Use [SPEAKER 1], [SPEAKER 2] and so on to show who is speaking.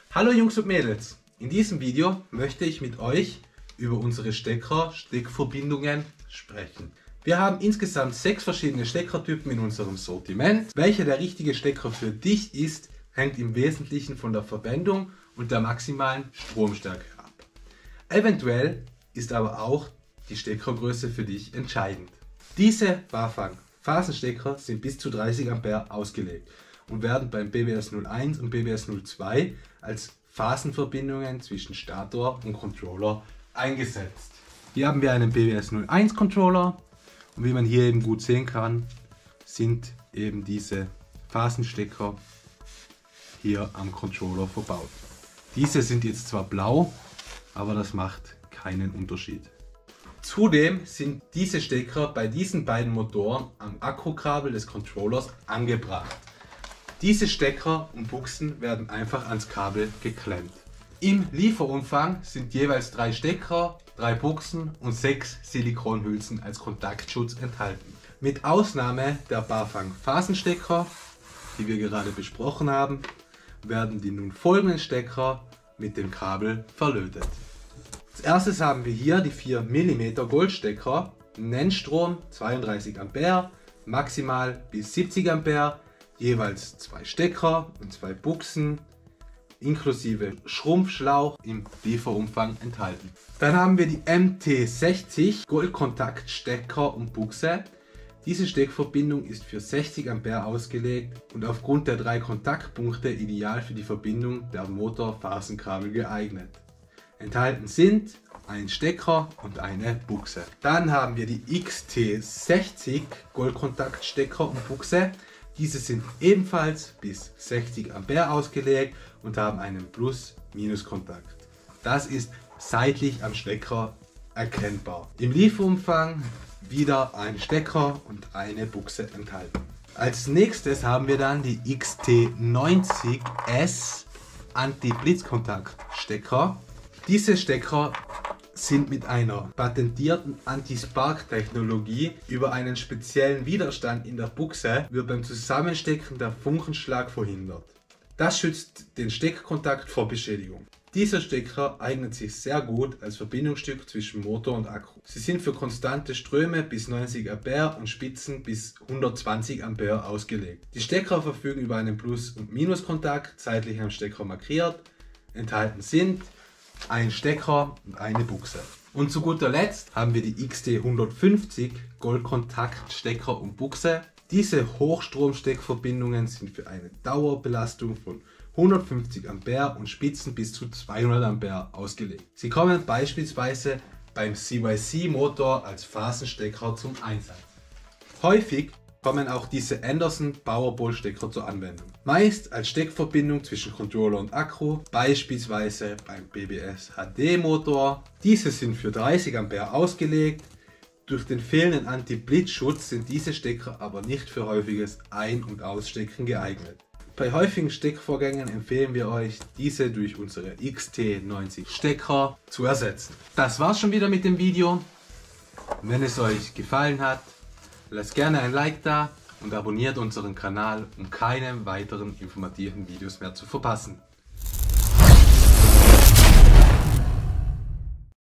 [SPEAKER 1] Hallo Jungs und Mädels, in diesem Video möchte ich mit euch über unsere Steckverbindungen sprechen. Wir haben insgesamt 6 verschiedene Steckertypen in unserem Sortiment. Welcher der richtige Stecker für dich ist, hängt im Wesentlichen von der Verwendung und der maximalen Stromstärke ab. Eventuell ist aber auch die Steckergröße für dich entscheidend. Diese Bafang Phasenstecker sind bis zu 30 Ampere ausgelegt und werden beim BBS 01 und BBS 02 als Phasenverbindungen zwischen Stator und Controller eingesetzt. Hier haben wir einen BBS 01 Controller und wie man hier eben gut sehen kann, sind eben diese Phasenstecker hier am Controller verbaut. Diese sind jetzt zwar blau, aber das macht keinen Unterschied. Zudem sind diese Stecker bei diesen beiden Motoren am Akkukabel des Controllers angebracht. Diese Stecker und Buchsen werden einfach ans Kabel geklemmt. Im Lieferumfang sind jeweils 3 Stecker, 3 Buchsen und 6 Silikonhülsen als Kontaktschutz enthalten. Mit Ausnahme der Bafang Phasenstecker, die wir gerade besprochen haben, werden die nun folgenden Stecker mit dem Kabel verlötet. Als erstes haben wir hier die 4 mm Goldstecker, Nennstrom 32 Ampere, maximal bis 70 Ampere, jeweils 2 Stecker und 2 Buchsen, inklusive Schrumpfschlauch im Lieferumfang enthalten. Dann haben wir die MT60 Goldkontaktstecker und Buchse. Diese Steckverbindung ist für 60 Ampere ausgelegt und aufgrund der 3 Kontaktpunkte ideal für die Verbindung der Motor-Phasenkabel geeignet. Enthalten sind ein Stecker und eine Buchse. Dann haben wir die XT60 Goldkontaktstecker und Buchse. Diese sind ebenfalls bis 60 Ampere ausgelegt und haben einen Plus-Minus-Kontakt. Das ist seitlich am Stecker erkennbar. Im Lieferumfang wieder ein Stecker und eine Buchse enthalten. Als nächstes haben wir dann die XT90S Anti-Blitzkontakt-Stecker. Diese Stecker sind mit einer patentierten Anti-Spark-Technologie über einen speziellen Widerstand in der Buchse wird beim Zusammenstecken der Funkenschlag verhindert. Das schützt den Steckkontakt vor Beschädigung. Dieser Stecker eignet sich sehr gut als Verbindungsstück zwischen Motor und Akku. Sie sind für konstante Ströme bis 90 Ampere und Spitzen bis 120 Ampere ausgelegt. Die Stecker verfügen über einen Plus- und Minuskontakt, seitlich am Stecker markiert. Enthalten sind ein Stecker und eine Buchse. Und zu guter Letzt haben wir die XT150 Goldkontaktstecker und Buchse. Diese Hochstromsteckverbindungen sind für eine Dauerbelastung von 150 Ampere und Spitzen bis zu 200 Ampere ausgelegt. Sie kommen beispielsweise beim CYC Motor als Phasenstecker zum Einsatz. Häufig kommen auch diese Anderson Powerball Stecker zur Anwendung. Meist als Steckverbindung zwischen Controller und Akku, beispielsweise beim BBS HD Motor. Diese sind für 30 Ampere ausgelegt. Durch den fehlenden Anti-Blitzschutz sind diese Stecker aber nicht für häufiges Ein- und Ausstecken geeignet. Bei häufigen Steckvorgängen empfehlen wir euch, diese durch unsere XT90 Stecker zu ersetzen. Das war's schon wieder mit dem Video. Wenn es euch gefallen hat, lasst gerne ein Like da und abonniert unseren Kanal, um keine weiteren informativen Videos mehr zu verpassen.